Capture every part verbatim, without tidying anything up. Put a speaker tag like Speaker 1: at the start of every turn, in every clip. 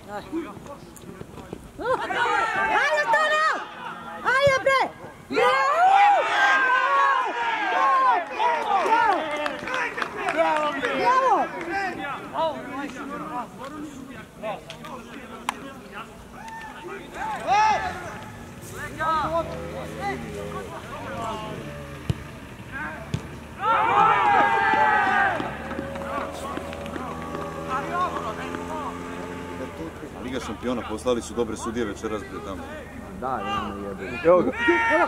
Speaker 1: Ajde, Tona! Ajde, bre! Bravo!
Speaker 2: Liga šampiona, poslali su dobre sudije večeras bre tamo.
Speaker 3: Da, nema jebe. Evo ga.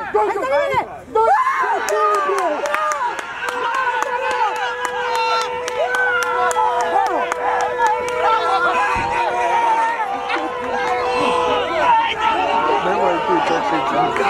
Speaker 3: Nemoj ti čečića.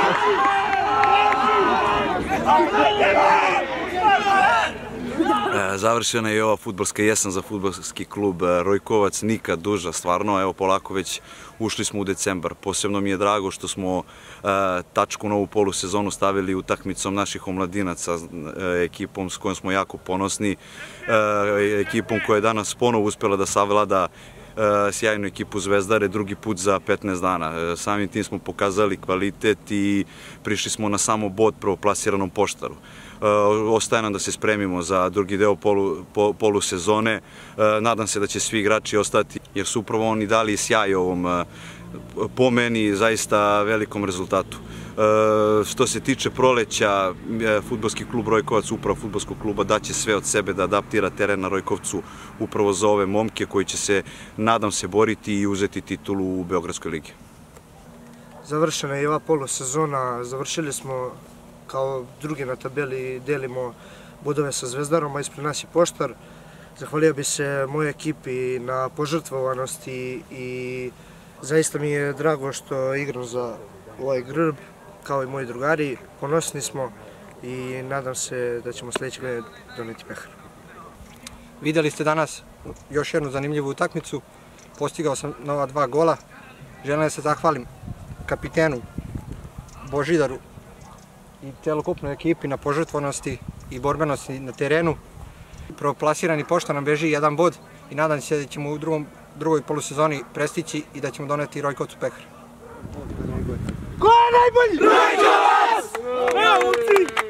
Speaker 2: Završena je i ova fudbalska jesen za fudbalski klub Rojkovac, nikad duža, stvarno, evo polako već ušli smo u decembar. Posebno mi je drago što smo tačku na ovu polusezonu stavili utakmicom naših omladinaca, ekipom s kojom smo jako ponosni, ekipom koja je danas ponovo uspjela da savlada sjajnu ekipu Zvezdare, drugi put za petnaest dana. Samim tim smo pokazali kvalitet i prišli smo na samo bod prvoplasiranom Poštaru. Ostaje nam da se spremimo za drugi deo polusezone. Nadam se da će svi igrači ostati, jer su upravo oni dali sjaj ovom, po meni, zaista velikom rezultatu. Što se tiče proleća, fudbalski klub Rojkovac, upravo fudbalskog kluba, daće sve od sebe da adaptira teren na Rojkovcu upravo za ove momke koji će se, nadam se, boriti i uzeti titulu u Beogradskoj ligi.
Speaker 4: Završena je ova polusezona, završili smo kao drugi na tabeli, delimo bodove sa Zvezdarom, a ispred nas je Poštar. Zahvalio bi se mojoj ekipi na požrtvovanosti i zaista mi je drago što igram za ovaj grb, kao i moji drugari. Ponosni smo i nadam se da ćemo sljedeće godine doneti pehar.
Speaker 5: Vidjeli ste danas još jednu zanimljivu utakmicu. Postigao sam nova dva gola. Želim da se zahvalim kapitenu Božidaru i celokupnoj ekipi na požrtvovanosti i borbenosti na terenu. Prvoplasirani Poštar nam beži jedan bod i nadam se da ćemo u drugom, drugoj polusezoni prestići i da ćemo doneti Rojkovcu pehar.
Speaker 1: Ko je najbolji? Rojkovac! Evo,